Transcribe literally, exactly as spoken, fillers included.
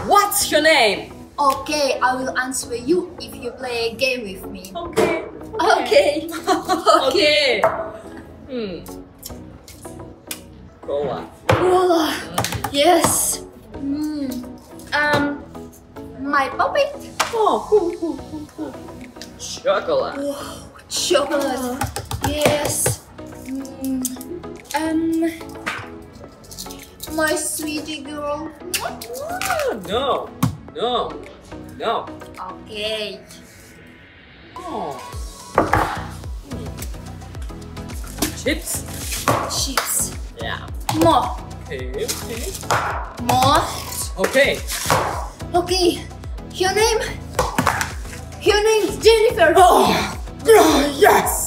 What's your name? Okay, I will answer you if you play a game with me. Okay. Okay. Okay. Hmm. Cola. Cola. Yes. Mm. Um, my Popit. Oh, cool, cool, cool, cool. Chocolate. Wow, chocolate. Yes. Mm. Um, my sweetie girl. No, no, no. Okay. Oh. Hmm. Chips. Chips. Yeah. More. Okay, okay. More. Okay. Okay. Your name? Your name's Jennifer. Oh, oh yes.